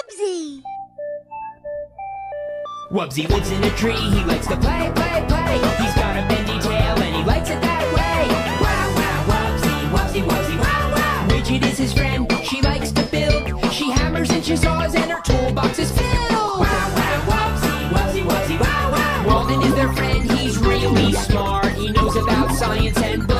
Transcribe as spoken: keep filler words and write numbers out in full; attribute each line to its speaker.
Speaker 1: Wubbzy!
Speaker 2: Wubbzy lives in a tree, he likes to play, play, play. He's got a bendy tail and he likes it that way. Wow, wow, Wubbzy, Wubbzy, Wubbzy, wow, wow. Rigid is his friend, she likes to build. She hammers and she saws and her toolbox is filled. Wow, wow, Wubbzy, Wubbzy, Wubbzy, wow, wow. Walden is their friend, he's really smart. He knows about science and books.